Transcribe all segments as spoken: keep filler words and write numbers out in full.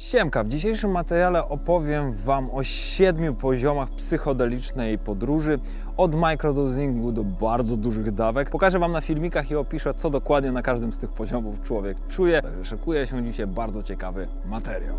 Siemka, w dzisiejszym materiale opowiem Wam o siedmiu poziomach psychodelicznej podróży, od microdosingu do bardzo dużych dawek. Pokażę Wam na filmikach i opiszę, co dokładnie na każdym z tych poziomów człowiek czuje. Także szykuje się dzisiaj bardzo ciekawy materiał.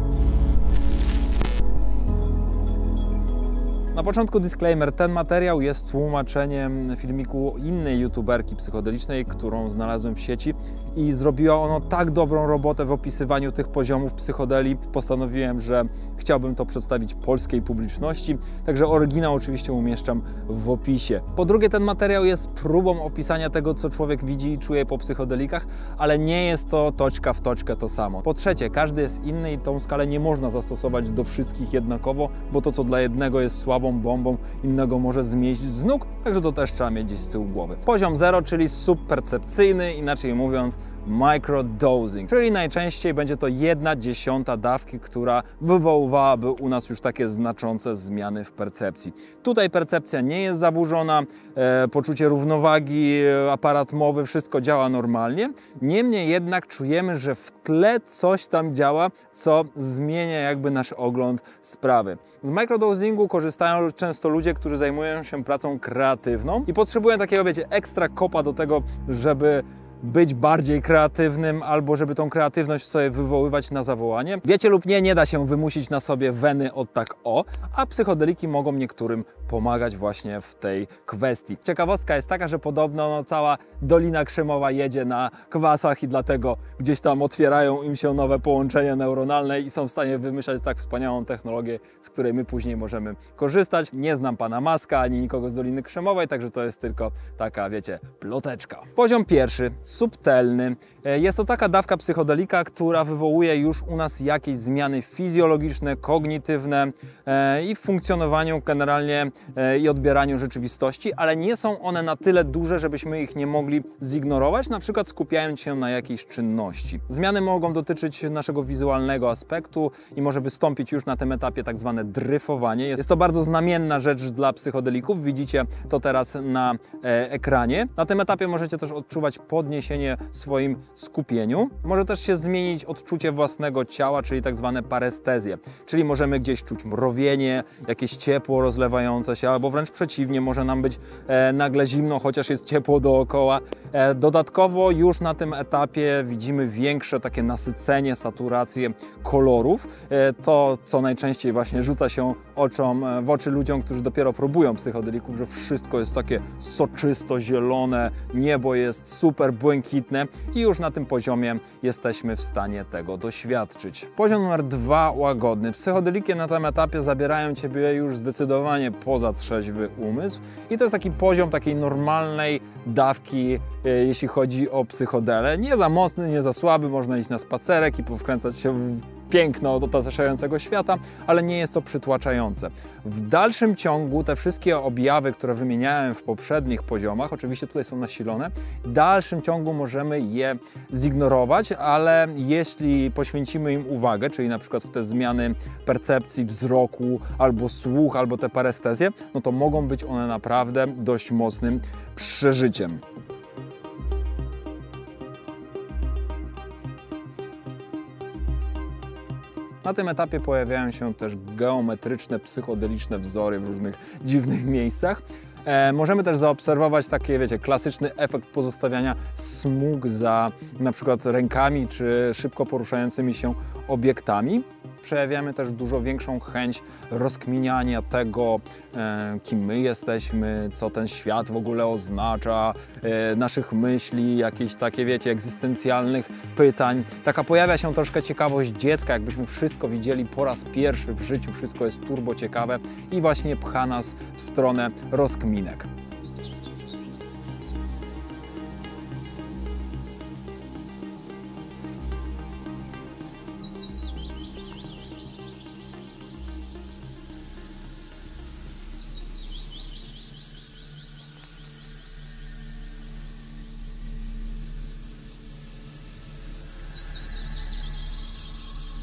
Na początku disclaimer, ten materiał jest tłumaczeniem filmiku innej youtuberki psychodelicznej, którą znalazłem w sieci i zrobiła ona tak dobrą robotę w opisywaniu tych poziomów psychodeli. Postanowiłem, że chciałbym to przedstawić polskiej publiczności, także oryginał oczywiście umieszczam w opisie. Po drugie, ten materiał jest próbą opisania tego, co człowiek widzi i czuje po psychodelikach, ale nie jest to toczka w toczkę to samo. Po trzecie, każdy jest inny i tą skalę nie można zastosować do wszystkich jednakowo, bo to, co dla jednego jest słabą bombą, innego może zmieść z nóg, także to też trzeba mieć gdzieś z tyłu głowy. Poziom zero, czyli subpercepcyjny, inaczej mówiąc microdosing, czyli najczęściej będzie to jedna dziesiąta dawki, która wywoływałaby u nas już takie znaczące zmiany w percepcji. Tutaj percepcja nie jest zaburzona, e, poczucie równowagi, e, aparat mowy, wszystko działa normalnie. Niemniej jednak czujemy, że w tle coś tam działa, co zmienia jakby nasz ogląd sprawy. Z microdosingu korzystają często ludzie, którzy zajmują się pracą kreatywną i potrzebują takiego, wiecie, ekstra kopa do tego, żeby być bardziej kreatywnym albo żeby tą kreatywność sobie wywoływać na zawołanie. Wiecie lub nie, nie da się wymusić na sobie weny od tak o, a psychodeliki mogą niektórym pomagać właśnie w tej kwestii. Ciekawostka jest taka, że podobno no, cała Dolina Krzemowa jedzie na kwasach i dlatego gdzieś tam otwierają im się nowe połączenia neuronalne i są w stanie wymyślać tak wspaniałą technologię, z której my później możemy korzystać. Nie znam pana Maska ani nikogo z Doliny Krzemowej, także to jest tylko taka, wiecie, ploteczka. Poziom pierwszy. Subtelny. Jest to taka dawka psychodelika, która wywołuje już u nas jakieś zmiany fizjologiczne, kognitywne i w funkcjonowaniu generalnie i odbieraniu rzeczywistości, ale nie są one na tyle duże, żebyśmy ich nie mogli zignorować, na przykład skupiając się na jakiejś czynności. Zmiany mogą dotyczyć naszego wizualnego aspektu i może wystąpić już na tym etapie tak zwane dryfowanie. Jest to bardzo znamienna rzecz dla psychodelików, widzicie to teraz na ekranie. Na tym etapie możecie też odczuwać podniesienie w swoim skupieniu. Może też się zmienić odczucie własnego ciała, czyli tak zwane parestezje. Czyli możemy gdzieś czuć mrowienie, jakieś ciepło rozlewające się, albo wręcz przeciwnie, może nam być e, nagle zimno, chociaż jest ciepło dookoła. E, dodatkowo już na tym etapie widzimy większe takie nasycenie, saturację kolorów. E, to, co najczęściej właśnie rzuca się oczom, w oczy ludziom, którzy dopiero próbują psychodelików, że wszystko jest takie soczysto, zielone, niebo jest super błękitne i już na tym poziomie jesteśmy w stanie tego doświadczyć. Poziom numer dwa, łagodny. Psychodeliki na tym etapie zabierają Ciebie już zdecydowanie poza trzeźwy umysł i to jest taki poziom takiej normalnej dawki, e, jeśli chodzi o psychodele. Nie za mocny, nie za słaby, można iść na spacerek i powkręcać się w piękno otaczającego świata, ale nie jest to przytłaczające. W dalszym ciągu te wszystkie objawy, które wymieniałem w poprzednich poziomach, oczywiście tutaj są nasilone, w dalszym ciągu możemy je zignorować, ale jeśli poświęcimy im uwagę, czyli na przykład w te zmiany percepcji wzroku, albo słuch, albo te parestezje, no to mogą być one naprawdę dość mocnym przeżyciem. Na tym etapie pojawiają się też geometryczne, psychodeliczne wzory w różnych dziwnych miejscach. E, możemy też zaobserwować taki, wiecie, klasyczny efekt pozostawiania smug za na przykład rękami czy szybko poruszającymi się obiektami. Przejawiamy też dużo większą chęć rozkminiania tego, e, kim my jesteśmy, co ten świat w ogóle oznacza, e, naszych myśli, jakieś takie, wiecie, egzystencjalnych pytań. Taka pojawia się troszkę ciekawość dziecka, jakbyśmy wszystko widzieli po raz pierwszy w życiu, wszystko jest turbo ciekawe i właśnie pcha nas w stronę rozkminek.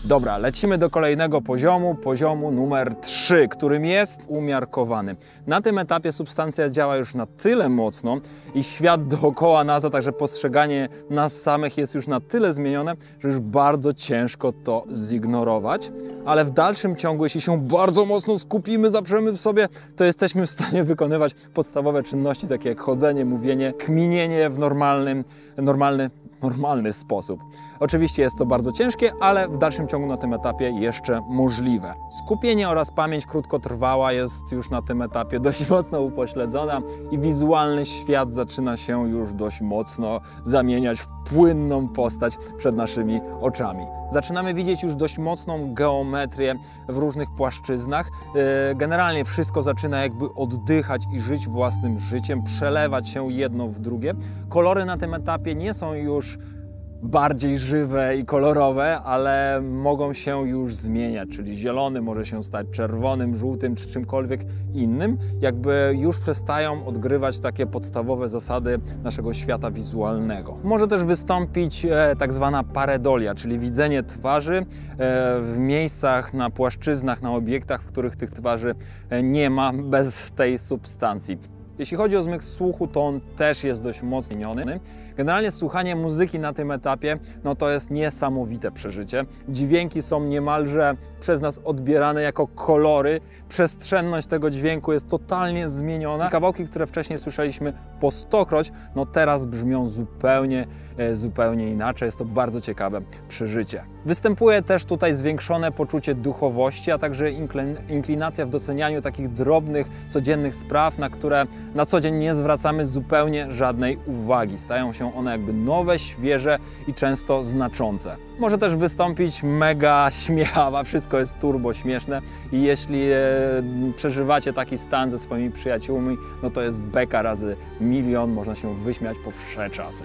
Dobra, lecimy do kolejnego poziomu, poziomu numer trzy, którym jest umiarkowany. Na tym etapie substancja działa już na tyle mocno i świat dookoła nas, a także postrzeganie nas samych jest już na tyle zmienione, że już bardzo ciężko to zignorować. Ale w dalszym ciągu, jeśli się bardzo mocno skupimy, zaprzemy w sobie, to jesteśmy w stanie wykonywać podstawowe czynności, takie jak chodzenie, mówienie, kminienie w normalnym, normalny, normalny sposób. Oczywiście jest to bardzo ciężkie, ale w dalszym ciągu na tym etapie jeszcze możliwe. Skupienie oraz pamięć krótkotrwała jest już na tym etapie dość mocno upośledzona i wizualny świat zaczyna się już dość mocno zamieniać w płynną postać przed naszymi oczami. Zaczynamy widzieć już dość mocną geometrię w różnych płaszczyznach. Generalnie wszystko zaczyna jakby oddychać i żyć własnym życiem, przelewać się jedno w drugie. Kolory na tym etapie nie są już bardziej żywe i kolorowe, ale mogą się już zmieniać, czyli zielony może się stać czerwonym, żółtym czy czymkolwiek innym, jakby już przestają odgrywać takie podstawowe zasady naszego świata wizualnego. Może też wystąpić e, tak zwana pareidolia, czyli widzenie twarzy e, w miejscach, na płaszczyznach, na obiektach, w których tych twarzy e, nie ma bez tej substancji. Jeśli chodzi o zmysł słuchu, to on też jest dość mocno zmieniony. Generalnie słuchanie muzyki na tym etapie, no to jest niesamowite przeżycie. Dźwięki są niemalże przez nas odbierane jako kolory. Przestrzenność tego dźwięku jest totalnie zmieniona. Kawałki, które wcześniej słyszeliśmy po stokroć, no teraz brzmią zupełnie, zupełnie inaczej. Jest to bardzo ciekawe przeżycie. Występuje też tutaj zwiększone poczucie duchowości, a także inklinacja w docenianiu takich drobnych, codziennych spraw, na które na co dzień nie zwracamy zupełnie żadnej uwagi. Stają się one jakby nowe, świeże i często znaczące. Może też wystąpić mega śmiechawa, wszystko jest turbo śmieszne i jeśli e, przeżywacie taki stan ze swoimi przyjaciółmi, no to jest beka razy milion, można się wyśmiać po wsze czasy.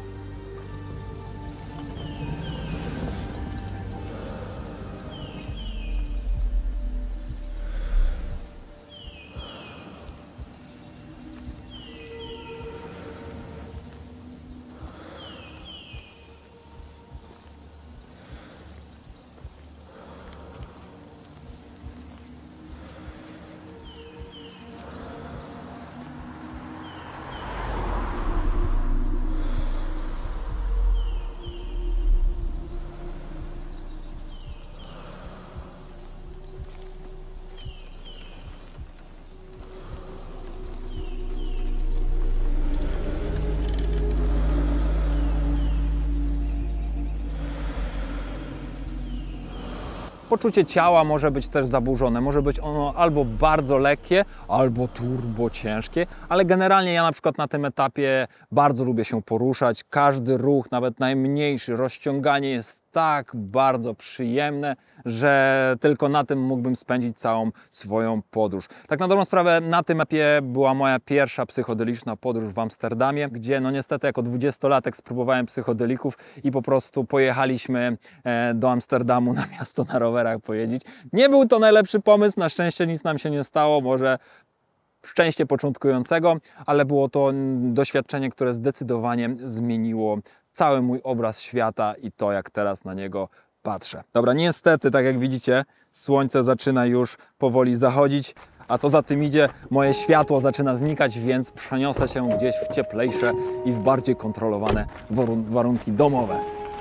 Poczucie ciała może być też zaburzone, może być ono albo bardzo lekkie, albo turbo ciężkie, ale generalnie ja na przykład na tym etapie bardzo lubię się poruszać. Każdy ruch, nawet najmniejszy, rozciąganie jest tak bardzo przyjemne, że tylko na tym mógłbym spędzić całą swoją podróż. Tak na dobrą sprawę, na tym etapie była moja pierwsza psychodeliczna podróż w Amsterdamie, gdzie no niestety jako dwudziestolatek spróbowałem psychodelików i po prostu pojechaliśmy do Amsterdamu na miasto na rowerach pojeździć. Nie był to najlepszy pomysł, na szczęście nic nam się nie stało, może szczęście początkującego, ale było to doświadczenie, które zdecydowanie zmieniło cały mój obraz świata i to, jak teraz na niego patrzę. Dobra, niestety, tak jak widzicie, słońce zaczyna już powoli zachodzić, a co za tym idzie, moje światło zaczyna znikać, więc przeniosę się gdzieś w cieplejsze i w bardziej kontrolowane warunki domowe.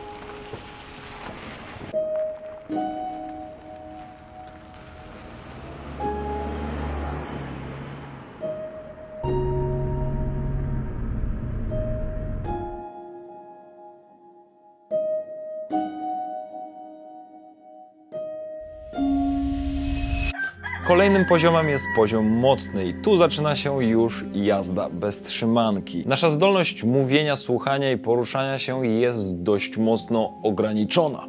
Kolejnym poziomem jest poziom mocny i tu zaczyna się już jazda bez trzymanki. Nasza zdolność mówienia, słuchania i poruszania się jest dość mocno ograniczona.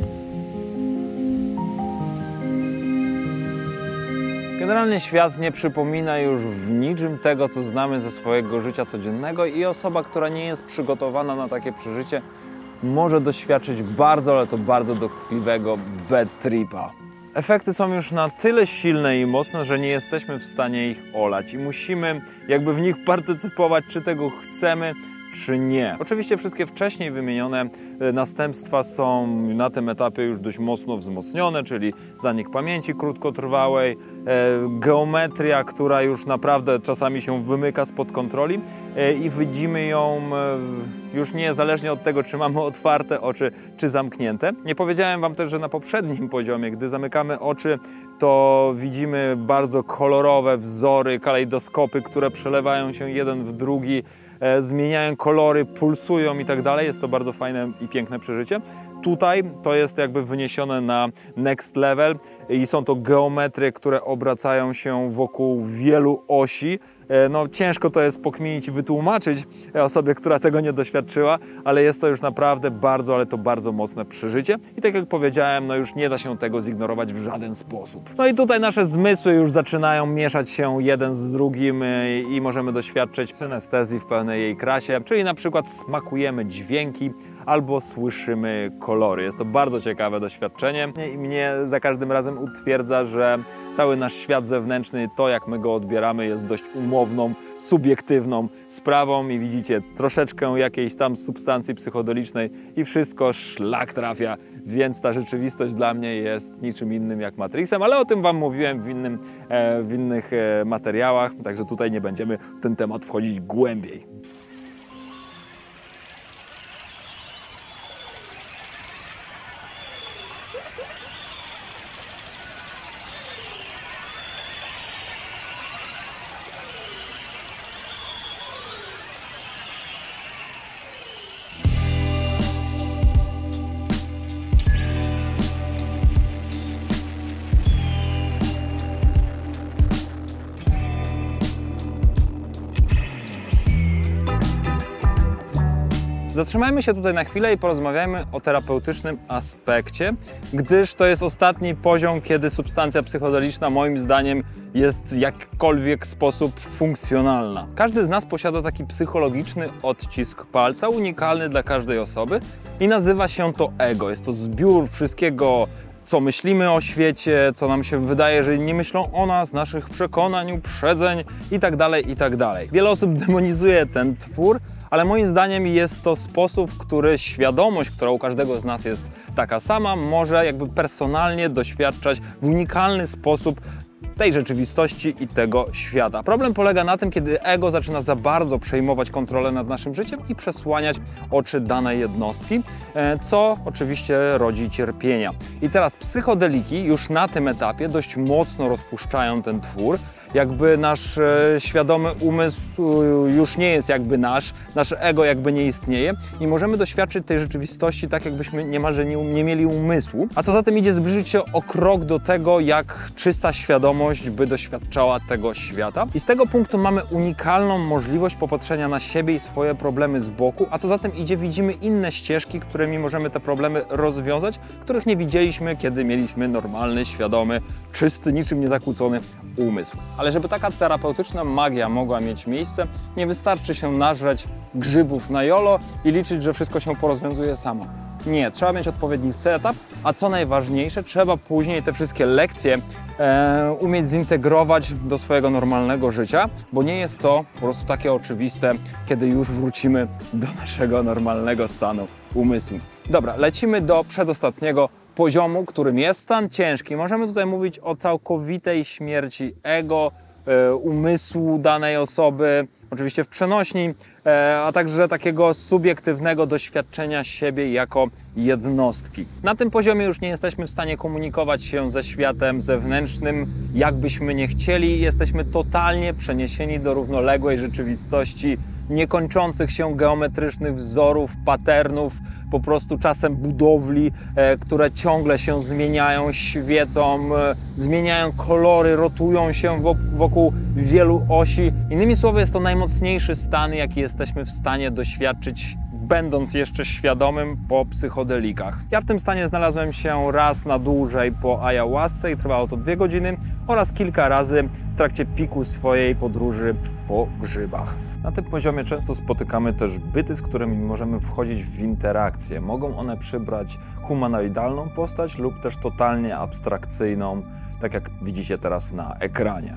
Generalnie świat nie przypomina już w niczym tego, co znamy ze swojego życia codziennego i osoba, która nie jest przygotowana na takie przeżycie, może doświadczyć bardzo, ale to bardzo dotkliwego bad tripa. Efekty są już na tyle silne i mocne, że nie jesteśmy w stanie ich olać i musimy jakby w nich partycypować, czy tego chcemy, czy nie. Oczywiście wszystkie wcześniej wymienione następstwa są na tym etapie już dość mocno wzmocnione, czyli zanik pamięci krótkotrwałej, geometria, która już naprawdę czasami się wymyka spod kontroli i widzimy ją już niezależnie od tego, czy mamy otwarte oczy, czy zamknięte. Nie powiedziałem Wam też, że na poprzednim poziomie, gdy zamykamy oczy, to widzimy bardzo kolorowe wzory, kalejdoskopy, które przelewają się jeden w drugi, e, zmieniają kolory, pulsują i tak dalej. Jest to bardzo fajne i piękne przeżycie. Tutaj to jest jakby wyniesione na next level i są to geometrie, które obracają się wokół wielu osi. No ciężko to jest pokminić i wytłumaczyć osobie, która tego nie doświadczyła, ale jest to już naprawdę bardzo, ale to bardzo mocne przeżycie i tak jak powiedziałem, no już nie da się tego zignorować w żaden sposób. No i tutaj nasze zmysły już zaczynają mieszać się jeden z drugim i możemy doświadczyć synestezji w pełnej jej krasie, czyli na przykład smakujemy dźwięki albo słyszymy kolory. Jest to bardzo ciekawe doświadczenie i mnie za każdym razem utwierdza, że cały nasz świat zewnętrzny, to jak my go odbieramy, jest dość umowną, subiektywną sprawą i widzicie troszeczkę jakiejś tam substancji psychodelicznej i wszystko szlak trafia, więc ta rzeczywistość dla mnie jest niczym innym jak Matrixem, ale o tym Wam mówiłem w, innym, w innych materiałach, także tutaj nie będziemy w ten temat wchodzić głębiej. Zatrzymajmy się tutaj na chwilę i porozmawiajmy o terapeutycznym aspekcie, gdyż to jest ostatni poziom, kiedy substancja psychodeliczna moim zdaniem jest w jakikolwiek sposób funkcjonalna. Każdy z nas posiada taki psychologiczny odcisk palca, unikalny dla każdej osoby i nazywa się to ego. Jest to zbiór wszystkiego, co myślimy o świecie, co nam się wydaje, że nie myślą o nas, naszych przekonań, uprzedzeń itd., itd. Wiele osób demonizuje ten twór, ale moim zdaniem jest to sposób, w który świadomość, która u każdego z nas jest taka sama, może jakby personalnie doświadczać w unikalny sposób tej rzeczywistości i tego świata. Problem polega na tym, kiedy ego zaczyna za bardzo przejmować kontrolę nad naszym życiem i przesłaniać oczy danej jednostki, co oczywiście rodzi cierpienia. I teraz psychodeliki już na tym etapie dość mocno rozpuszczają ten twór, jakby nasz świadomy umysł już nie jest jakby nasz, nasze ego jakby nie istnieje i możemy doświadczyć tej rzeczywistości tak, jakbyśmy niemalże nie, nie mieli umysłu, a co za tym idzie, zbliżyć się o krok do tego, jak czysta świadomość by doświadczała tego świata. I z tego punktu mamy unikalną możliwość popatrzenia na siebie i swoje problemy z boku, a co za tym idzie, widzimy inne ścieżki, którymi możemy te problemy rozwiązać, których nie widzieliśmy, kiedy mieliśmy normalny, świadomy, czysty, niczym niezakłócony umysł. Ale żeby taka terapeutyczna magia mogła mieć miejsce, nie wystarczy się nażreć grzybów na jolo i liczyć, że wszystko się porozwiązuje samo. Nie, trzeba mieć odpowiedni setup, a co najważniejsze, trzeba później te wszystkie lekcje e, umieć zintegrować do swojego normalnego życia, bo nie jest to po prostu takie oczywiste, kiedy już wrócimy do naszego normalnego stanu umysłu. Dobra, lecimy do przedostatniego poziomu, którym jest stan ciężki. Możemy tutaj mówić o całkowitej śmierci ego, e, umysłu danej osoby, oczywiście w przenośni, e, a także takiego subiektywnego doświadczenia siebie jako jednostki. Na tym poziomie już nie jesteśmy w stanie komunikować się ze światem zewnętrznym, jakbyśmy nie chcieli. Jesteśmy totalnie przeniesieni do równoległej rzeczywistości, niekończących się geometrycznych wzorów, patternów, po prostu czasem budowli, e, które ciągle się zmieniają, świecą, e, zmieniają kolory, rotują się wokół wielu osi. Innymi słowy, jest to najmocniejszy stan, jaki jesteśmy w stanie doświadczyć, będąc jeszcze świadomym po psychodelikach. Ja w tym stanie znalazłem się raz na dłużej po ayahuasce i trwało to dwie godziny oraz kilka razy w trakcie piku swojej podróży po grzybach. Na tym poziomie często spotykamy też byty, z którymi możemy wchodzić w interakcję. Mogą one przybrać humanoidalną postać lub też totalnie abstrakcyjną, tak jak widzicie teraz na ekranie.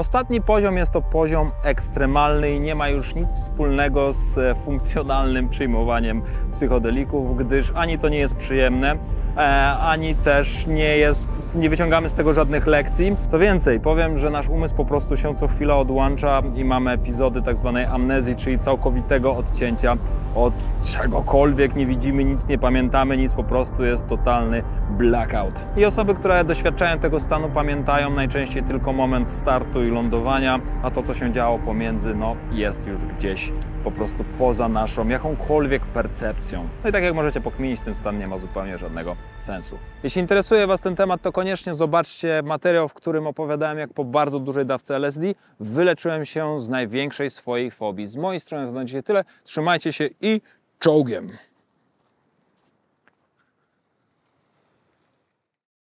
Ostatni poziom jest to poziom ekstremalny i nie ma już nic wspólnego z funkcjonalnym przyjmowaniem psychodelików, gdyż ani to nie jest przyjemne, ani też nie jest, nie wyciągamy z tego żadnych lekcji. Co więcej, powiem, że nasz umysł po prostu się co chwila odłącza i mamy epizody tak zwanej amnezji, czyli całkowitego odcięcia od czegokolwiek, nie widzimy nic, nie pamiętamy nic, po prostu jest totalny blackout. I osoby, które doświadczają tego stanu, pamiętają najczęściej tylko moment startu i lądowania, a to, co się działo pomiędzy, no jest już gdzieś po prostu poza naszą jakąkolwiek percepcją. No i tak jak możecie pokminić, ten stan nie ma zupełnie żadnego sensu. Jeśli interesuje Was ten temat, to koniecznie zobaczcie materiał, w którym opowiadałem, jak po bardzo dużej dawce L S D wyleczyłem się z największej swojej fobii. Z mojej strony to na dzisiaj tyle. Trzymajcie się i czołgiem!